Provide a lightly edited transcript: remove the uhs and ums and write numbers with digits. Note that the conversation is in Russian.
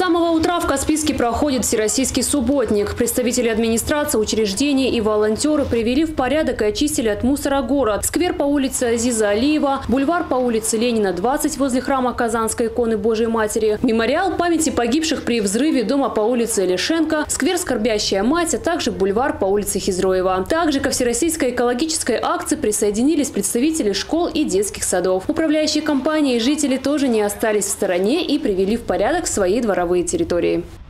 самого утра в Каспийске проходит Всероссийский субботник. Представители администрации, учреждений и волонтеры привели в порядок и очистили от мусора город. Сквер по улице Азиза Алиева, бульвар по улице Ленина, 20 возле храма Казанской иконы Божией Матери, мемориал памяти погибших при взрыве дома по улице Лешенко, сквер Скорбящая мать, а также бульвар по улице Хизроева. Также ко всероссийской экологической акции присоединились представители школ и детских садов. Управляющие компании и жители тоже не остались в стороне и привели в порядок свои дворовые территории.